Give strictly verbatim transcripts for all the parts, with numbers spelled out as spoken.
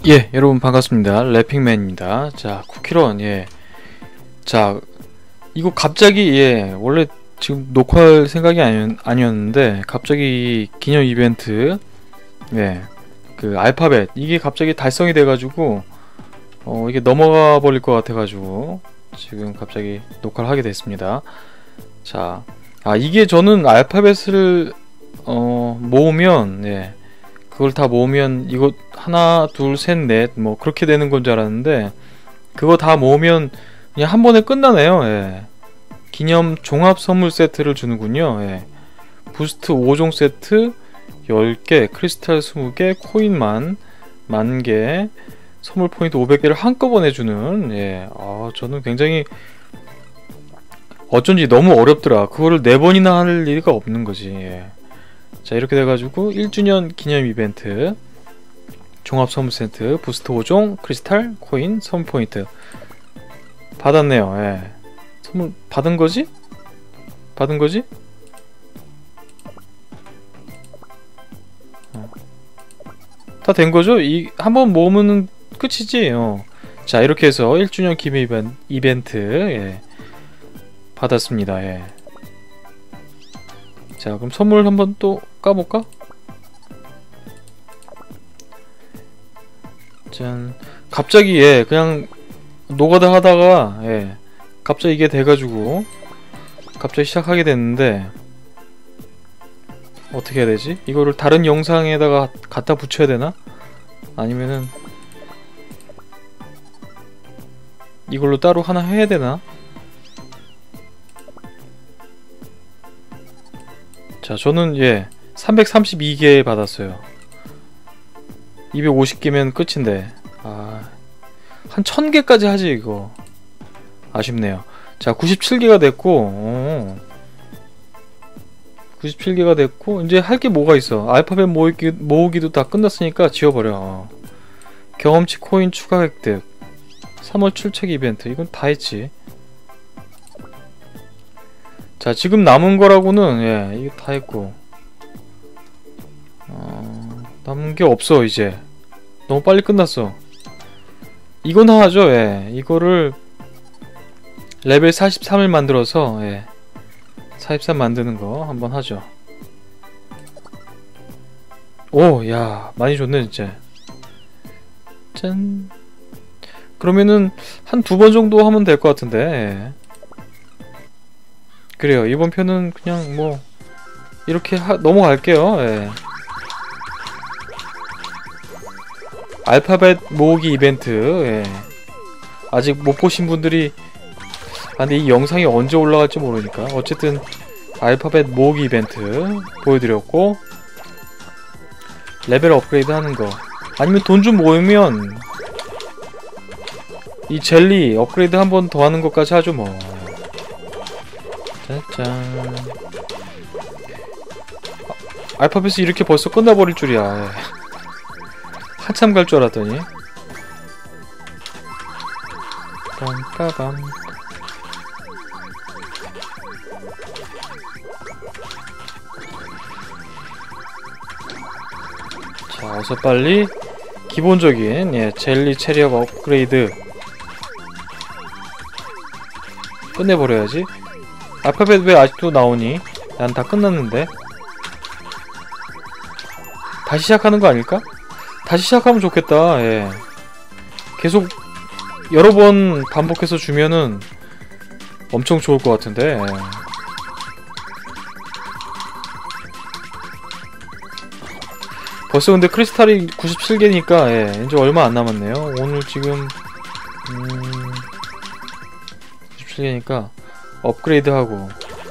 예, 여러분 반갑습니다. 래핑맨입니다. 자, 쿠키런, 예. 자, 이거 갑자기, 예, 원래 지금 녹화할 생각이 아니, 아니었는데, 갑자기 이 기념 이벤트, 예, 그 알파벳, 이게 갑자기 달성이 돼가지고, 어, 이게 넘어가 버릴 것 같아가지고, 지금 갑자기 녹화를 하게 됐습니다. 자, 아, 이게 저는 알파벳을, 어, 모으면, 예, 그걸 다 모으면 이거 하나 둘 셋 넷 뭐 그렇게 되는 건 줄 알았는데 그거 다 모으면 그냥 한 번에 끝나네요. 예. 기념 종합 선물 세트를 주는군요. 예. 부스트 오 종 세트 열 개, 크리스탈 이십 개, 코인 만, 만 개, 선물 포인트 오백 개를 한꺼번에 주는, 예. 아, 저는 굉장히 어쩐지 너무 어렵더라. 그거를 네 번이나 할 리가 없는 거지. 예. 자, 이렇게 돼가지고 일 주년 기념 이벤트 종합 선물 세트 부스트 오 종 크리스탈 코인 선물 포인트 받았네요. 예. 선물 받은 거지? 받은 거지? 어. 다 된 거죠? 이 한번 모으면 끝이지. 어. 자, 이렇게 해서 일 주년 기념 이벤트, 예. 받았습니다. 예. 자, 그럼 선물 한번 또 까볼까? 짠. 갑자기, 예, 그냥 노가다 하다가, 예, 갑자기 이게 돼가지고 갑자기 시작하게 됐는데 어떻게 해야 되지? 이거를 다른 영상에다가 갖다 붙여야 되나? 아니면은 이걸로 따로 하나 해야 되나? 자, 저는, 예, 삼백삼십이 개 받았어요. 이백오십 개면 끝인데, 아, 한 천 개까지 하지 이거. 아쉽네요. 자, 구십칠 개가 됐고, 오, 구십칠 개가 됐고 이제 할 게 뭐가 있어. 알파벳 모으기, 모으기도 다 끝났으니까 지워버려. 경험치 코인 추가 획득, 삼월 출첵 이벤트, 이건 다 했지. 자, 지금 남은 거라고는, 예, 이거 다 했고, 어, 남은 게 없어. 이제 너무 빨리 끝났어. 이건 하죠. 예, 이거를 레벨 사십삼을 만들어서, 예, 사십삼 만드는 거 한번 하죠. 오, 야, 많이 줬네 진짜. 짠. 그러면은 한 두 번 정도 하면 될 것 같은데, 예. 그래요. 이번 편은 그냥 뭐 이렇게 하, 넘어갈게요. 예. 알파벳 모으기 이벤트, 예. 아직 못 보신 분들이, 아, 근데 이 영상이 언제 올라갈지 모르니까 어쨌든 알파벳 모으기 이벤트 보여드렸고, 레벨 업그레이드 하는 거, 아니면 돈 좀 모으면 이 젤리 업그레이드 한 번 더 하는 것까지 하죠 뭐. 짠. 아, 알파벳이 이렇게 벌써 끝나버릴 줄이야. 예. 한참 갈 줄 알았더니. 빰빠밤. 자, 어서 빨리 기본적인, 예, 젤리 체력 업그레이드 끝내버려야지. 알파벳 왜 아직도 나오니? 난 다 끝났는데. 다시 시작하는 거 아닐까? 다시 시작하면 좋겠다. 예. 계속 여러 번 반복해서 주면은 엄청 좋을 것 같은데. 예. 벌써 근데 크리스탈이 구십칠 개니까, 예, 이제 얼마 안 남았네요. 오늘 지금 음, 구십칠 개니까 업그레이드하고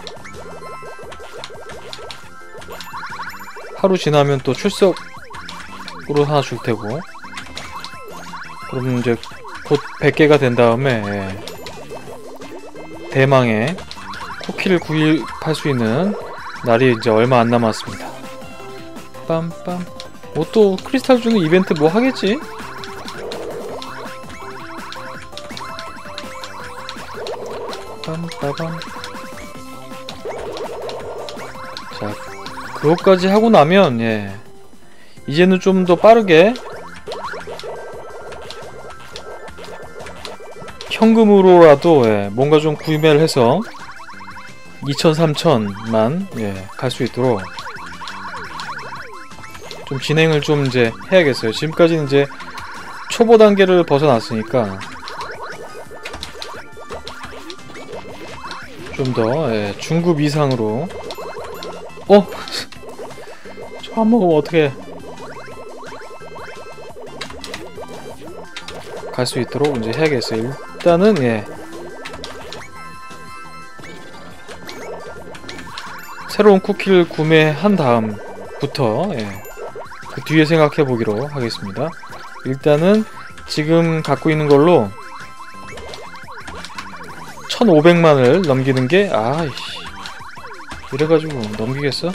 하루 지나면 또 출석으로 하나 줄테고, 그럼 이제 곧 백 개가 된 다음에, 예, 대망의 쿠키를 구입할 수 있는 날이 이제 얼마 안 남았습니다. 빰빰. 뭐 또 크리스탈 주는 이벤트 뭐 하겠지? 빰빠밤. 자, 그것까지 하고 나면, 예, 이제는 좀 더 빠르게 현금으로라도 예, 뭔가 좀 구매를 해서 이천, 삼천만 예, 갈 수 있도록 좀 진행을 좀 이제 해야겠어요. 지금까지는 이제 초보 단계를 벗어났으니까 좀 더 예, 중급 이상으로 어? 저 안 먹으면 어떡해. 갈 수 있도록 이제 해야겠어요. 일단은 예 새로운 쿠키를 구매한 다음부터 예, 그 뒤에 생각해 보기로 하겠습니다. 일단은 지금 갖고 있는 걸로 천오백만을 넘기는 게 아이씨 이래가지고 넘기겠어?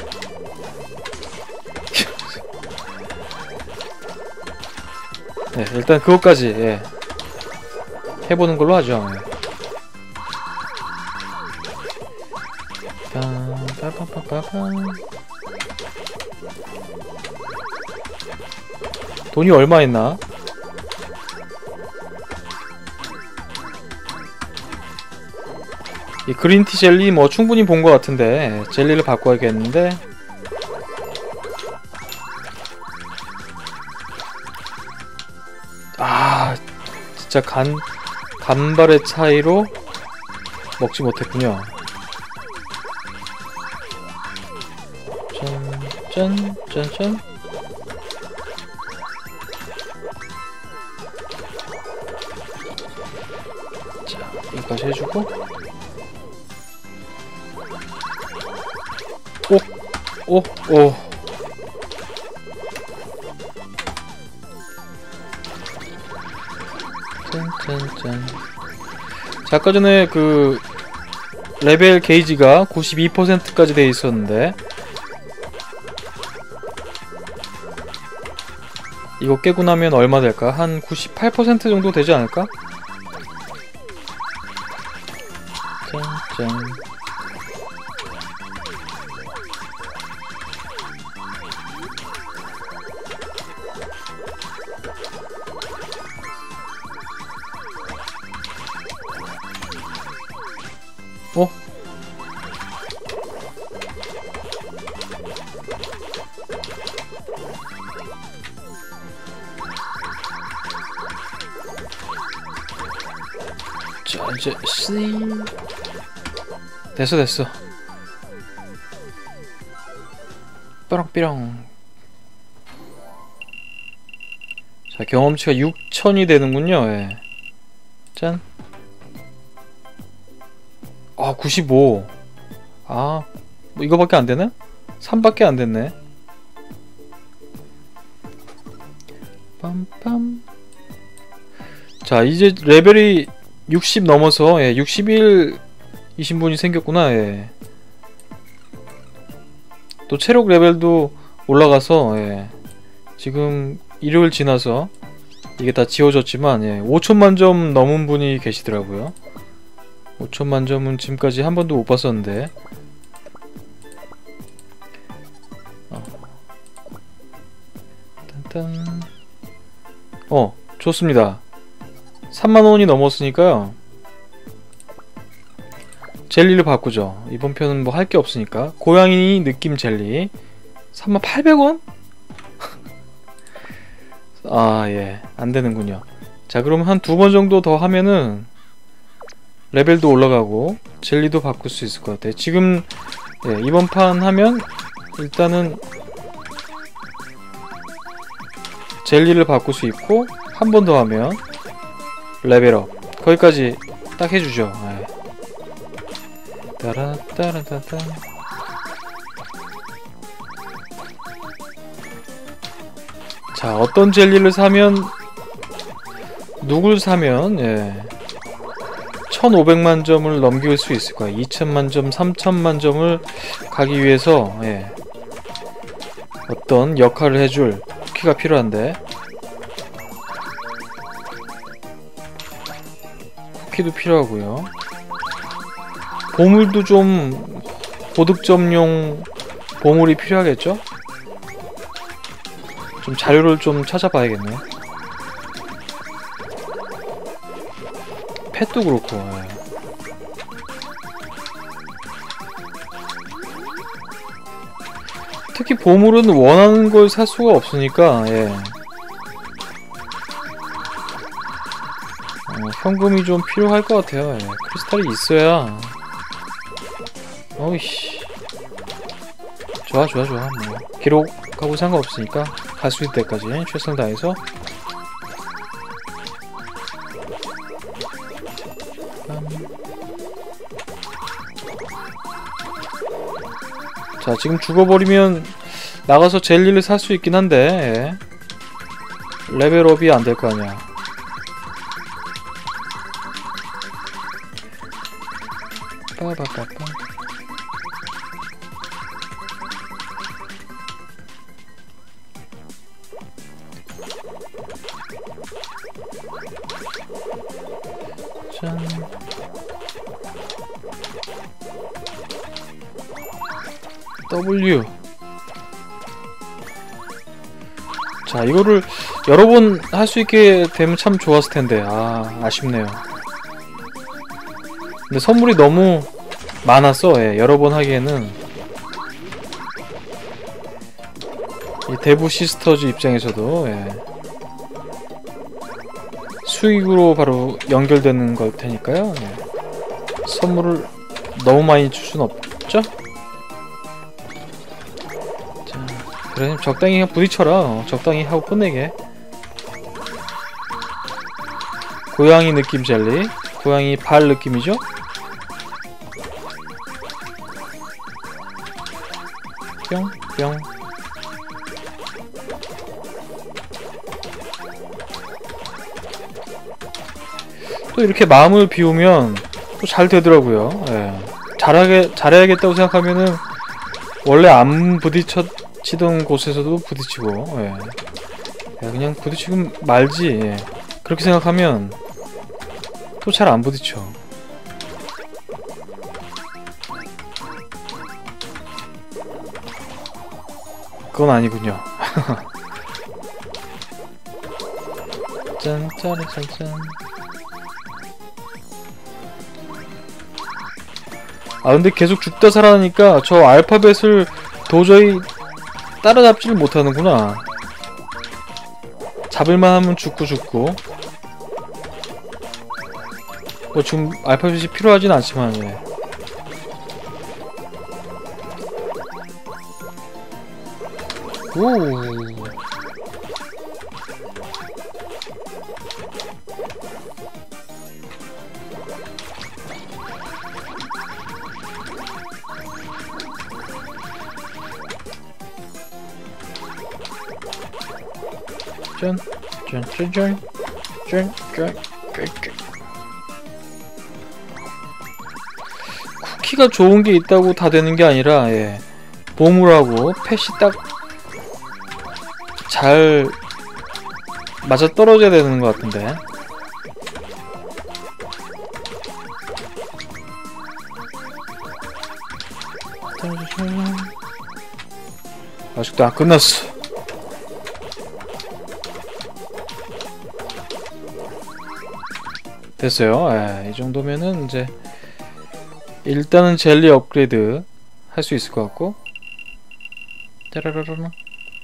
네, 일단 그것까지 예, 해보는 걸로 하죠. 예. 돈이 얼마 있나? 이 그린티 젤리 뭐 충분히 본 것 같은데 젤리를 바꿔야겠는데 아 진짜 간 간발의 차이로 먹지 못했군요. 짠, 짠, 짠. 자, 여기까지 해주고. 오, 오, 오. 짠, 짠, 짠. 자, 아까 전에 그 레벨 게이지가 구십이 퍼센트까지 돼 있었는데 이거 깨고 나면 얼마 될까? 한 구십팔 퍼센트 정도 되지 않을까? 짠짠. 어? 자 이제 씨 됐어 됐어 삐렁삐렁. 자 경험치가 육천이 되는군요. 예. 짠. 아 구십오. 아 뭐 이거밖에 안되나? 삼밖에 안됐네. 빰빰. 자 이제 레벨이 육십 넘어서 예, 육십일 이신 분이 생겼구나. 예. 또 체력 레벨도 올라가서 예. 지금 일요일 지나서 이게 다 지워졌지만 예. 오천만 점 넘은 분이 계시더라고요. 오천만 점은 지금까지 한 번도 못 봤었는데 어. 딴딴. 어 좋습니다. 삼만 원이 넘었으니까요 젤리를 바꾸죠. 이번 편은 뭐 할 게 없으니까 고양이 느낌 젤리 삼만 팔백 원? 아 예 안되는군요. 자 그러면 한 두 번 정도 더 하면은 레벨도 올라가고 젤리도 바꿀 수 있을 것 같아요. 지금 예, 이번 판 하면 일단은 젤리를 바꿀 수 있고 한 번 더 하면 레벨업 거기까지 딱 해주죠. 예. 따라따라따따. 자 어떤 젤리를 사면 누굴 사면 예. 천오백만 점을 넘길 수 있을 거야. 이천만 점, 삼천만 점을 가기 위해서 예. 어떤 역할을 해줄 쿠키가 필요한데 쿠키도 필요하고요. 보물도 좀 보득점용 보물이 필요하겠죠? 좀 자료를 좀 찾아봐야겠네요. 펫도 그렇고. 예. 특히 보물은 원하는 걸 살 수가 없으니까. 예. 어, 현금이 좀 필요할 것 같아요. 예. 크리스탈이 있어야. 어이씨. 좋아 좋아 좋아. 뭐 기록하고 상관없으니까 갈 수 있을 때까지 최선을 다해서. 자, 지금 죽어버리면 나가서 젤리를 살 수 있긴 한데. 예. 레벨업이 안 될 거 아니야. 빠바바바. 짠. W. 자, 이거를 여러 번 할 수 있게 되면 참 좋았을 텐데. 아, 아쉽네요. 근데 선물이 너무 많았어. 예, 여러 번 하기에는. 이 대부 시스터즈 입장에서도. 예. 수익으로 바로 연결되는 걸 테니까요. 예. 선물을 너무 많이 줄 순 없죠? 자, 그래, 적당히 그냥 부딪혀라. 어, 적당히 하고 끝내게. 고양이 느낌 젤리. 고양이 발 느낌이죠? 뿅, 뿅. 또 이렇게 마음을 비우면 또 잘 되더라고요. 예. 잘하게, 잘해야겠다고 생각하면은 원래 안 부딪혔던 곳에서도 부딪히고. 예. 야, 그냥 부딪히면 말지. 예. 그렇게 생각하면 또 잘 안 부딪혀. 그건 아니군요. 짠, 짜라, 짠, 짠. 아, 근데 계속 죽다 살아나니까 저 알파벳을 도저히 따라잡지를 못하는구나. 잡을만 하면 죽고 죽고. 뭐 지금 알파벳이 필요하진 않지만. 예. 오. 짠, 짠, 짠, 짠, 짠, 짠, 짠. 쿠키가 좋은 게 있다고 다 되는 게 아니라, 예. 보물하고 펫이 딱 잘 맞아 떨어져야 되는 것 같은데. 아직도 안 끝났어. 됐어요. 예, 이 정도면은 이제 일단은 젤리 업그레이드 할 수 있을 것 같고. 짜라라라라.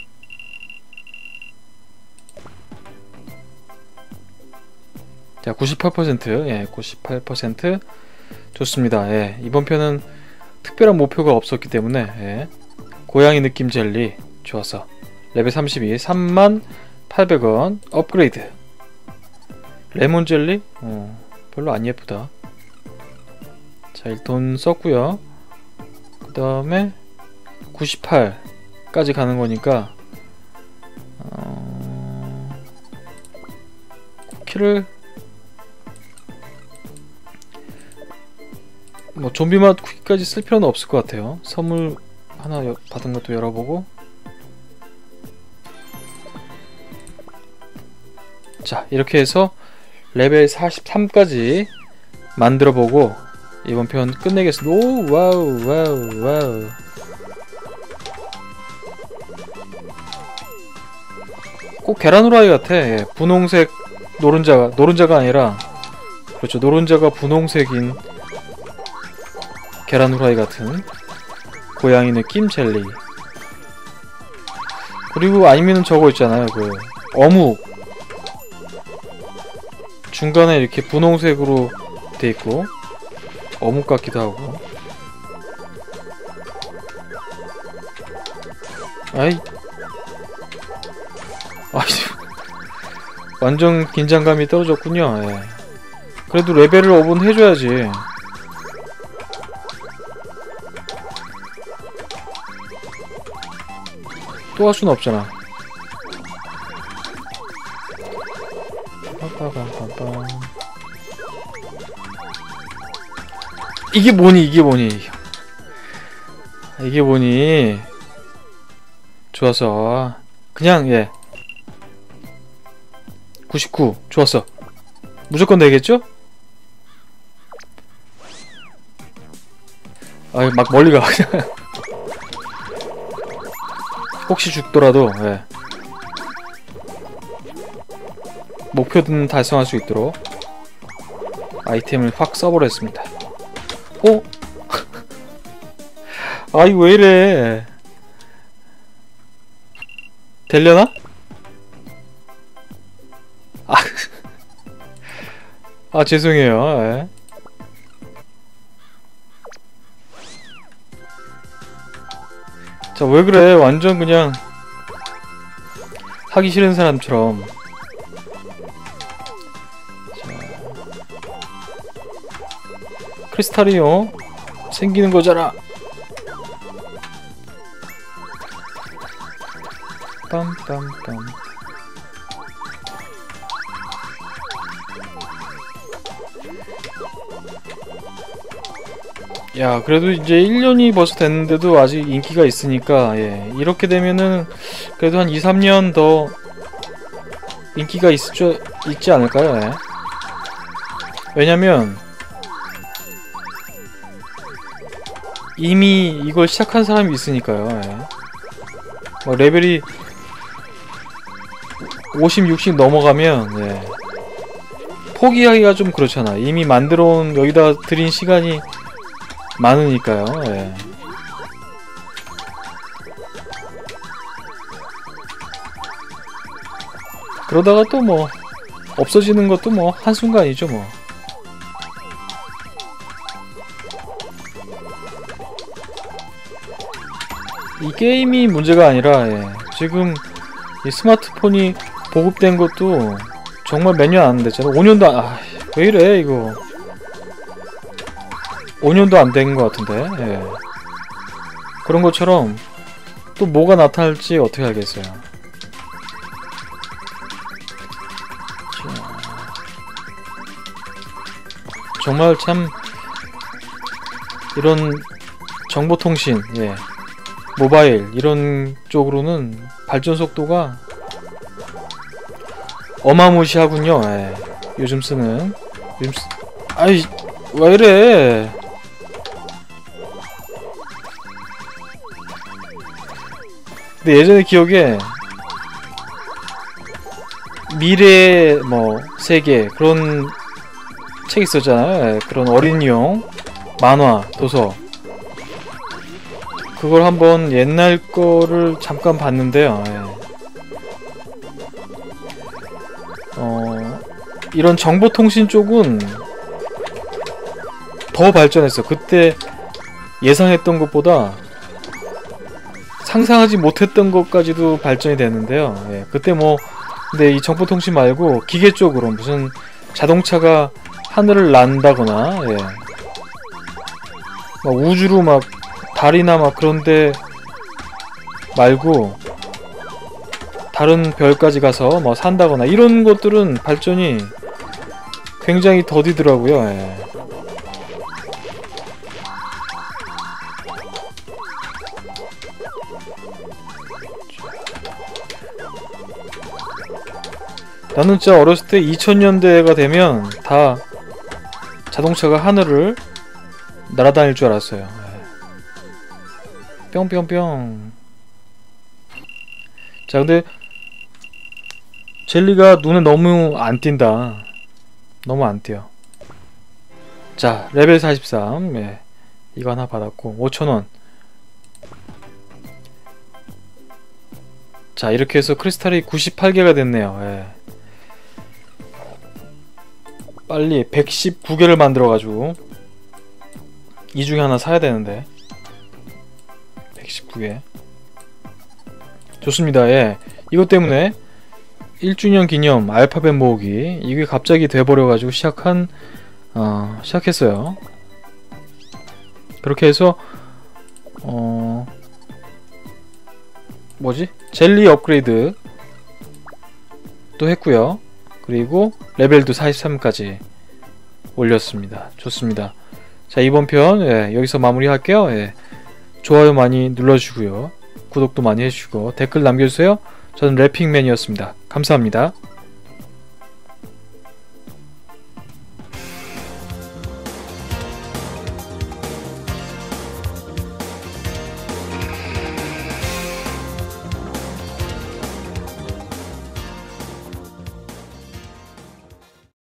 자, 구십팔 퍼센트. 예, 구십팔 퍼센트. 좋습니다. 예, 이번 편은 특별한 목표가 없었기 때문에. 예, 고양이 느낌 젤리 좋았어. 레벨 삼십이, 삼만 팔백 원 업그레이드. 레몬 젤리? 어, 별로 안 예쁘다. 자, 일 돈 썼고요. 그 다음에 구십팔까지 가는 거니까 어... 쿠키를 뭐 좀비맛 쿠키까지 쓸 필요는 없을 것 같아요. 선물 하나 여, 받은 것도 열어보고. 자, 이렇게 해서 레벨 사십삼까지 만들어보고 이번 편 끝내겠습니다. 오, 와우, 와우, 와우. 꼭 계란 후라이 같아. 예, 분홍색 노른자가, 노른자가 아니라 그렇죠. 노른자가 분홍색인 계란 후라이 같은 고양이 느낌 젤리. 그리고 아니면은 저거 있잖아요. 그 어묵 중간에 이렇게 분홍색으로 돼 있고 어묵 같기도 하고. 아이 아이 완전 긴장감이 떨어졌군요. 예. 그래도 레벨을 업은 해줘야지. 또 할 수는 없잖아. 빠빠밤빰빰. 이게 뭐니 이게 뭐니 이게 뭐니. 좋았어. 그냥 예 구십구 좋았어. 무조건 되겠죠? 아이 막 멀리 가. 혹시 죽더라도 예. 목표는 달성할 수 있도록 아이템을 확 써버렸습니다. 어? 아이 왜이래. 되려나? 아, 아 죄송해요. 예. 자, 왜 그래? 완전 그냥 하기 싫은 사람처럼. 자, 크리스탈이요. 생기는 거잖아. 빰빰빰. 야, 그래도 이제 일 년이 벌써 됐는데도 아직 인기가 있으니까, 예, 이렇게 되면은 그래도 한 이, 삼 년 더 인기가 있을 줄, 있지 않을까요? 예. 왜냐면 이미 이걸 시작한 사람이 있으니까요. 예. 뭐 레벨이 오십, 육십 넘어가면 예, 포기하기가 좀 그렇잖아. 이미 만들어온 여기다 들인 시간이 많으니까요. 예. 그러다가 또 뭐 없어지는 것도 뭐 한순간이죠 뭐. 이 게임이 문제가 아니라 예, 지금 이 스마트폰이 보급된 것도 정말 몇 년 안 됐잖아. 오 년도 안... 아, 왜 이래 이거. 오 년도 안 된 것 같은데. 예. 그런 것처럼 또 뭐가 나타날지 어떻게 알겠어요. 자. 정말 참 이런 정보통신, 예, 모바일 이런 쪽으로는 발전 속도가 어마무시하군요. 예. 요즘 쓰는 요즘 쓰... 아이 왜 이래. 근데 예전에 기억에 미래의 뭐 세계 그런 책 있었잖아요. 예, 그런 어린이용 만화 도서. 그걸 한번 옛날 거를 잠깐 봤는데요. 예. 어, 이런 정보통신 쪽은 더 발전했어. 그때 예상했던 것보다 상상하지 못했던 것까지도 발전이 됐는데요. 예, 그때 뭐 근데 이 정보통신 말고 기계 쪽으로 무슨 자동차가 하늘을 난다거나, 예, 막 우주로 막 달이나 막 그런데 말고 다른 별까지 가서 뭐 산다거나 이런 것들은 발전이 굉장히 더디더라고요. 예. 나는 진짜 어렸을 때 이천 년대가 되면 다 자동차가 하늘을 날아다닐 줄 알았어요. 뿅뿅뿅. 자, 근데 젤리가 눈에 너무 안 띈다. 너무 안 띄어. 자, 레벨 사십삼. 예. 이거 하나 받았고 오천 원. 자, 이렇게 해서 크리스탈이 구십팔 개가 됐네요. 예. 빨리 백십구 개를 만들어 가지고 이 중에 하나 사야 되는데. 백십구 개. 좋습니다. 예. 이것 때문에 일 주년 기념 알파벳 모으기, 이게 갑자기 돼버려 가지고 시작한 어, 시작했어요. 그렇게 해서 어 뭐지? 젤리 업그레이드 또 했고요. 그리고 레벨도 사십삼까지 올렸습니다. 좋습니다. 자, 이번 편 예, 여기서 마무리할게요. 예. 좋아요 많이 눌러주고요. 구독도 많이 해주시고 댓글 남겨주세요. 저는 래핑맨이었습니다. 감사합니다.